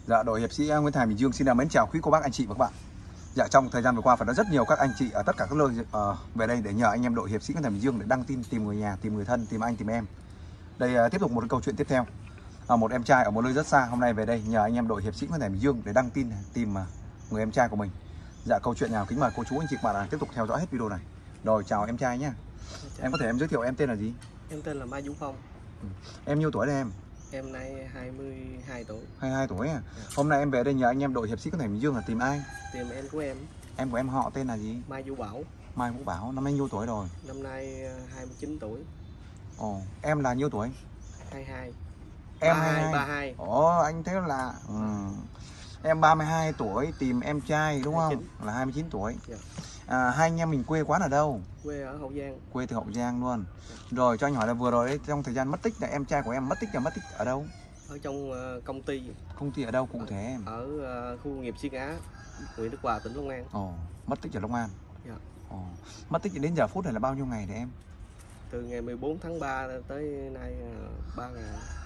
Dạ, đội hiệp sĩ Nguyễn Thành Bình Dương xin mến chào quý cô bác anh chị và các bạn. Dạ, trong thời gian vừa qua phải nói rất nhiều các anh chị ở tất cả các nơi về đây để nhờ anh em đội hiệp sĩ Nguyễn Thành Bình Dương để đăng tin tìm người nhà, tìm người thân, tìm anh, tìm em. Đây tiếp tục một câu chuyện tiếp theo. Một em trai ở một nơi rất xa hôm nay về đây nhờ anh em đội hiệp sĩ Nguyễn Thành Bình Dương để đăng tin tìm người em trai của mình. Dạ, câu chuyện nào kính mời cô chú anh chị và bạn tiếp tục theo dõi hết video này. Rồi, chào em trai nhé. Em có thể giới thiệu em tên là gì? Em tên là Mai Vũ Phong. Em nhiêu tuổi đây em? Em nay 22 tuổi. 22 tuổi à? Hôm nay em về đây nhờ anh em đội hiệp sĩ Nguyễn Thành Bình Dương là tìm ai? Tìm em của em. Em của em họ tên là gì? Mai Vũ Bảo. Mai Vũ Bảo. Năm nay nhiêu tuổi rồi? Năm nay 29 tuổi. Ồ, em là nhiêu tuổi? 22. Em 32. Ồ, anh thấy là em 32 tuổi tìm em trai đúng 29. không? Là 29 tuổi. Dạ. Hai anh em mình quê quán ở đâu? Quê ở Hậu Giang. Quê từ Hậu Giang luôn. Rồi cho anh hỏi là vừa rồi đấy, trong thời gian mất tích là em trai của em mất tích ở đâu? Ở trong công ty. Công ty ở đâu cụ thể em? Ở khu công nghiệp Xuyên Á, huyện Đức Hòa, tỉnh Long An. Ồ, mất tích ở Long An. Dạ. Ồ, mất tích đến giờ phút này là bao nhiêu ngày đấy em? Từ ngày 14 tháng 3 tới nay 3 ngày.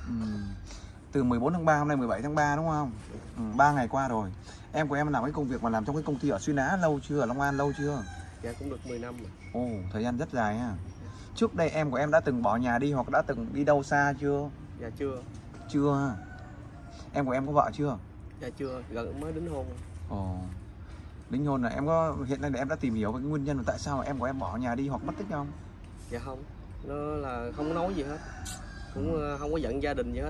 Từ 14 tháng 3 hôm nay 17 tháng 3 đúng không? 3 ngày qua rồi. Em của em làm cái công việc mà làm trong cái công ty ở Xuyên Á lâu chưa? Ở Long An lâu chưa? Dạ cũng được 10 năm rồi. Ồ, thời gian rất dài ha. Trước đây em của em đã từng bỏ nhà đi hoặc đã từng đi đâu xa chưa? Dạ chưa. Chưa ha. Em của em có vợ chưa? Dạ chưa, gần mới đính hôn. Ồ. Đính hôn là em có hiện nay là em đã tìm hiểu về cái nguyên nhân là tại sao em của em bỏ nhà đi hoặc mất tích không? Dạ không. Nó là không nói gì hết. Cũng không có giận gia đình gì hết.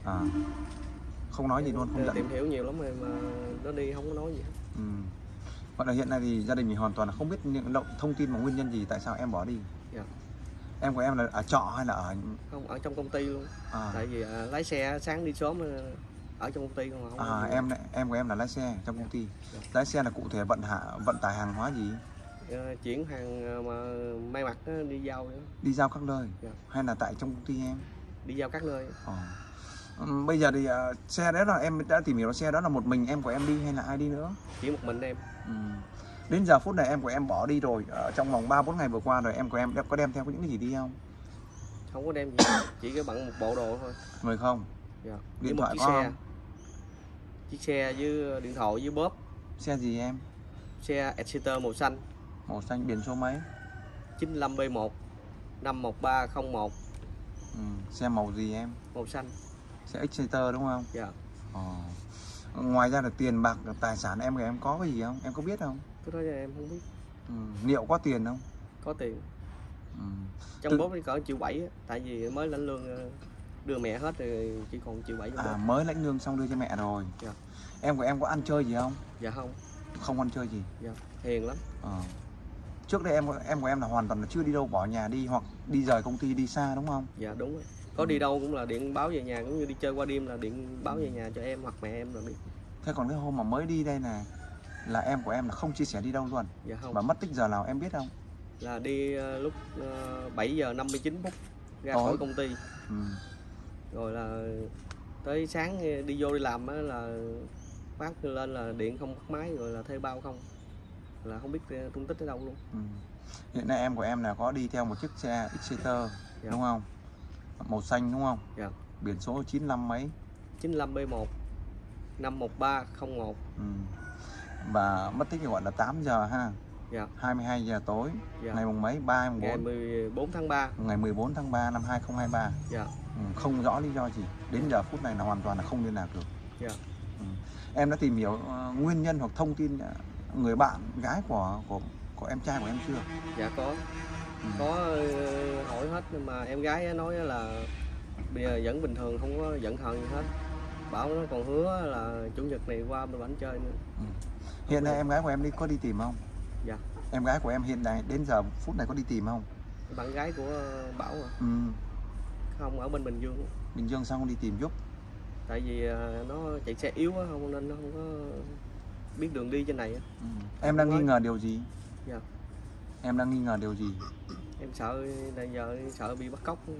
Không nói gì luôn, không giận. Tìm hiểu nhiều lắm rồi mà nó đi không có nói gì hết. Vậy là hiện nay thì gia đình mình hoàn toàn là không biết những thông tin và nguyên nhân gì tại sao em bỏ đi. Dạ. Em của em là ở trọ hay là ở không ở trong công ty luôn. Tại vì lái xe sáng đi sớm ở trong công ty không. Em của em là lái xe trong công ty. Dạ. Lái xe là cụ thể vận tải hàng hóa gì? Chuyển hàng mà may mặc đi giao nữa. Đi giao các nơi. Dạ. Hay là tại trong công ty em? Đi giao các nơi. Bây giờ thì xe đó là em đã tìm hiểu là xe đó là một mình em của em đi hay là ai đi nữa? Chỉ một mình em. Đến giờ phút này em của em bỏ đi rồi, trong vòng 3-4 ngày vừa qua rồi em của em có đem theo những cái gì đi không? Không có đem gì, chỉ có bận một bộ đồ thôi. Người không? Dạ. Điện với thoại một có không? Chiếc xe với điện thoại với bóp. Xe gì em? Xe Exeter màu xanh. Màu xanh, biển số mấy? 95B1 51301. Xe màu gì em? Màu xanh. Xe Exeter đúng không? Dạ. Ngoài ra là tiền bạc, tài sản em của em có cái gì không? Em có biết không? Cái đó em không biết. Liệu có tiền không? Có tiền. Trong bóp thì cỡ 1,7 triệu, tại vì mới lãnh lương đưa mẹ hết rồi, chỉ còn 1,7 triệu. Mới lãnh lương xong đưa cho mẹ rồi. Dạ. Em của em có ăn chơi gì không? Dạ không. Không ăn chơi gì? Dạ, hiền lắm. Trước đây em của em là hoàn toàn là chưa đi đâu, bỏ nhà đi hoặc đi rời công ty đi xa đúng không? Dạ đúng rồi. Có đi đâu cũng là điện báo về nhà, cũng như đi chơi qua đêm là điện báo về nhà cho em hoặc mẹ em là biết. Thế còn cái hôm mà mới đi đây này là em của em là không chia sẻ đi đâu luôn? Dạ không. Mà mất tích giờ nào em biết không? Là đi lúc 7 giờ 59 phút ra khỏi công ty. Rồi là tới sáng đi vô đi làm á là phát lên là điện không bắt máy, rồi là thuê bao không, là không biết tung tích ở đâu luôn. Hiện nay em của em là có đi theo một chiếc xe Exeter. Dạ. Đúng không? Màu xanh đúng không? Dạ. Biển số 95 mấy? 95B1 51301. Và mất tích gọi là 8 giờ ha. Dạ. 22 giờ tối. Dạ. Ngày mùng mấy? 3 mùng 4. Ngày 14 tháng 3. Ngày 14 tháng 3 năm 2023. Dạ. Không rõ lý do gì. Đến giờ phút này là hoàn toàn là không liên lạc được. Dạ. Em đã tìm hiểu nguyên nhân hoặc thông tin người bạn gái của em trai của em chưa? Dạ có. Có hỏi hết, nhưng mà em gái nói là bây giờ vẫn bình thường, không có giận hờn gì hết. Bảo nó còn hứa là chủ nhật này qua bên bển chơi nữa. Hiện nay em gái của em có đi tìm không? Dạ. Em gái của em hiện nay đến giờ phút này có đi tìm không? Bạn gái của Bảo à? Không, ở bên Bình Dương. Bình Dương sao không đi tìm giúp? Tại vì nó chạy xe yếu quá, không nên nó không có biết đường đi trên này. Em đang nghi ngờ điều gì? Dạ. Em đang nghi ngờ điều gì? Em sợ giờ sợ bị bắt cóc sao?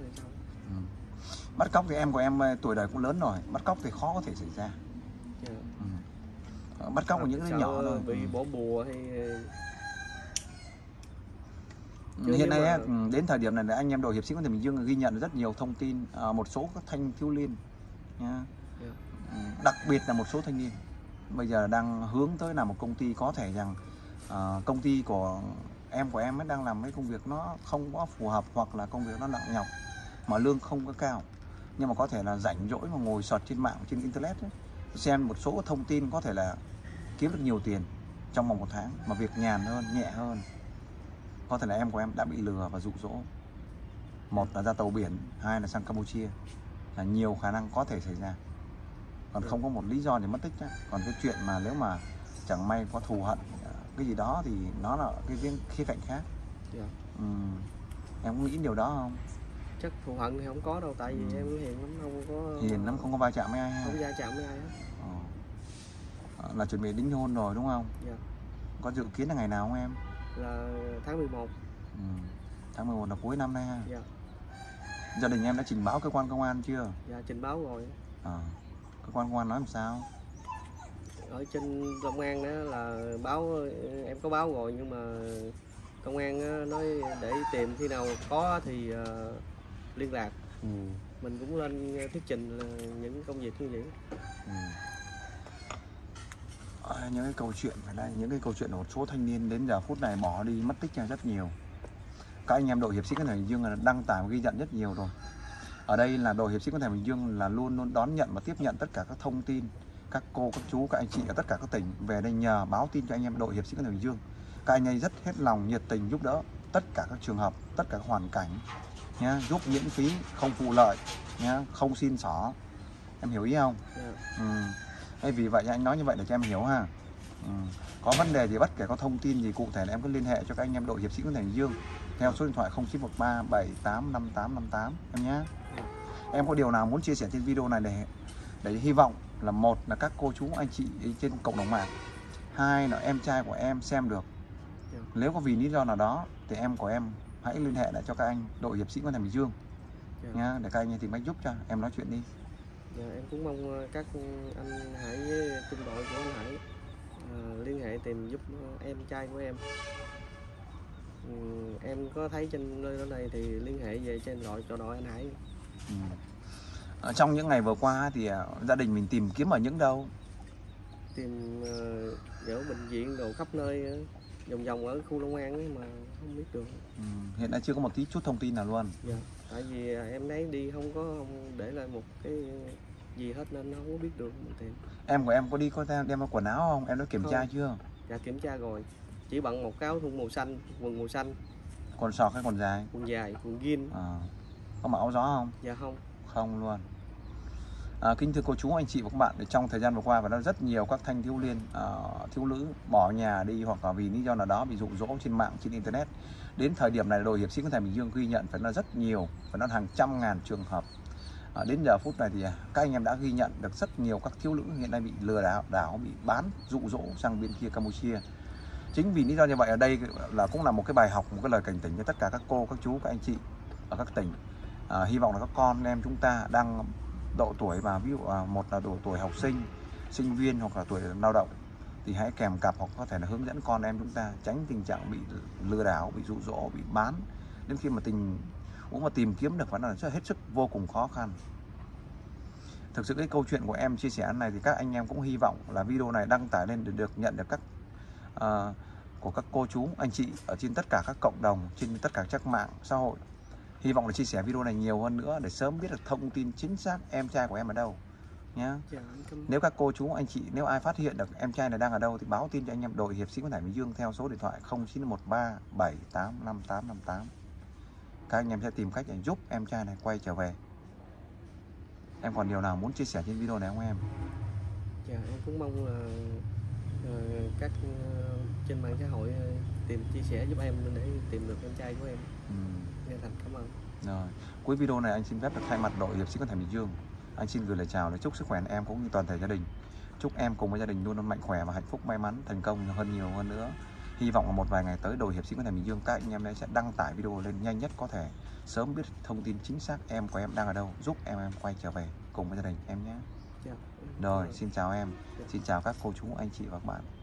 Bắt cóc thì em của em tuổi đời cũng lớn rồi, bắt cóc thì khó có thể xảy ra. Dạ. Bắt cóc của những đứa nhỏ thôi. Bị bỏ bùa hay hiện nay á, đến thời điểm này là anh em đội hiệp sĩ Nguyễn Thành Bình Dương ghi nhận rất nhiều thông tin một số các thanh thiếu niên nha. Đặc biệt là một số thanh niên bây giờ đang hướng tới là một công ty, có thể rằng công ty của em ấy đang làm mấy công việc nó không có phù hợp, hoặc là công việc nó nặng nhọc mà lương không có cao, nhưng mà có thể là rảnh rỗi mà ngồi search trên mạng, trên internet ấy, xem một số thông tin có thể là kiếm được nhiều tiền trong vòng 1 tháng mà việc nhàn hơn, nhẹ hơn. Có thể là em của em đã bị lừa và dụ dỗ, một là ra tàu biển, hai là sang Campuchia, là nhiều khả năng có thể xảy ra, còn không có một lý do để mất tích đó. Còn cái chuyện mà nếu mà chẳng may có thù hận cái gì đó thì nó là cái khía cạnh khác. Em có nghĩ điều đó không? Chắc thù hận thì không có đâu, tại vì em hiền lắm, không có hiền lắm, không có va chạm với ai, không va chạm với ai hết. Là chuẩn bị đính hôn rồi đúng không? Dạ. Có dự kiến là ngày nào không em? Là tháng 11. Tháng 11 là cuối năm nay ha. Dạ. Gia đình em đã trình báo cơ quan công an chưa? Dạ, trình báo rồi. Cơ quan công an nói làm sao? Ở trên công an đó là báo, em có báo rồi, nhưng mà công an nói để tìm, khi nào có thì liên lạc. Mình cũng lên thuyết trình những công việc như vậy. Những cái câu chuyện ở đây, những cái câu chuyện của một số thanh niên đến giờ phút này bỏ đi mất tích rất nhiều. Các anh em đội hiệp sĩ Quân thể Bình Dương là đăng tải và ghi nhận rất nhiều rồi. Ở đây là đội hiệp sĩ Quân thể Bình Dương là luôn luôn đón nhận và tiếp nhận tất cả các thông tin, các cô, các chú, các anh chị ở tất cả các tỉnh về đây nhờ báo tin cho anh em đội hiệp sĩ Quân thể Bình Dương. Các anh ấy rất hết lòng, nhiệt tình giúp đỡ tất cả các trường hợp, tất cả các hoàn cảnh nhá, giúp miễn phí, không phụ lợi nhá, không xin xỏ. Em hiểu ý không? Vì vậy anh nói như vậy để cho em hiểu ha. Có vấn đề gì, bất kể có thông tin gì cụ thể là em cứ liên hệ cho các anh em đội hiệp sĩ Quân thể Bình Dương theo số điện thoại 0913 785858 em nhé. Em có điều nào muốn chia sẻ trên video này để hy vọng là một là các cô chú anh chị trên cộng đồng mạng, hai là em trai của em xem được. Nếu có vì lý do nào đó thì em của em hãy liên hệ lại cho các anh đội hiệp sĩ Quân thể Bình Dương nhá, để các anh tìm cách giúp cho em. Nói chuyện đi. Em cũng mong các anh Hải với trung đội của anh Hải liên hệ tìm giúp em trai của em. Em có thấy trên nơi này thì liên hệ về cho em gọi cho đội anh Hải. Trong những ngày vừa qua thì gia đình mình tìm kiếm ở những đâu? Tìm ở bệnh viện đồ khắp nơi, vòng vòng ở khu Long An ấy mà không biết được. Hiện nay chưa có một tí chút thông tin nào luôn. Dạ, tại vì em đấy đi không để lại một cái gì hết nên không có biết được mình tìm. Em của em có đi có đem quần áo không? Em đã kiểm tra chưa? Dạ, kiểm tra rồi. Chỉ bằng một cái áo thun màu xanh, quần màu xanh. Quần sọt hay quần dài? Quần dài, quần jean. Có mặc áo gió không? Dạ không. Không luôn. Kính thưa cô chú, anh chị và các bạn, trong thời gian vừa qua và nó rất nhiều các thanh thiếu niên, thiếu nữ bỏ nhà đi hoặc là vì lý do nào đó bị dụ dỗ trên mạng, trên internet. Đến thời điểm này đội hiệp sĩ Quân thể Bình Dương ghi nhận phải là rất nhiều, phải nói hàng trăm ngàn trường hợp. Đến giờ phút này thì các anh em đã ghi nhận được rất nhiều các thiếu nữ hiện nay bị lừa đảo, bị bán, dụ dỗ sang bên kia Campuchia. Chính vì lý do như vậy ở đây là cũng là một cái bài học, một cái lời cảnh tỉnh cho tất cả các cô, các chú, các anh chị ở các tỉnh. Hy vọng là các con em chúng ta đang độ tuổi và ví dụ một là độ tuổi học sinh, sinh viên hoặc là tuổi lao động thì hãy kèm cặp hoặc có thể là hướng dẫn con em chúng ta tránh tình trạng bị lừa đảo, bị dụ dỗ, bị bán. Đến khi mà cũng mà tìm kiếm được vẫn là rất hết sức vô cùng khó khăn. Thực sự cái câu chuyện của em chia sẻ này thì các anh em cũng hy vọng là video này đăng tải lên để được nhận được của các cô chú anh chị ở trên tất cả các cộng đồng, trên tất cả các mạng xã hội. Hy vọng là chia sẻ video này nhiều hơn nữa để sớm biết được thông tin chính xác em trai của em ở đâu nhé. Nếu các cô chú anh chị, nếu ai phát hiện được em trai này đang ở đâu thì báo tin cho anh em đội hiệp sĩ Quân thể Bình Dương theo số điện thoại 0913 785858. Các anh em sẽ tìm cách để giúp em trai này quay trở về. Em còn điều nào muốn chia sẻ trên video này không em? Dạ, em cũng mong là các trên mạng xã hội tìm chia sẻ giúp em để tìm được em trai của em. Chân thành cảm ơn. Rồi, cuối video này anh xin phép được thay mặt đội hiệp sĩ Quân thể Bình Dương, anh xin gửi lời chào để chúc sức khỏe em cũng như toàn thể gia đình. Chúc em cùng với gia đình luôn luôn mạnh khỏe và hạnh phúc, may mắn, thành công nhiều hơn nữa. Hy vọng là một vài ngày tới đội hiệp sĩ Quân thể Bình Dương các anh em sẽ đăng tải video lên nhanh nhất có thể, sớm biết thông tin chính xác em của em đang ở đâu, giúp em quay trở về cùng với gia đình em nhé. Rồi, xin chào em, xin chào các cô chú anh chị và các bạn.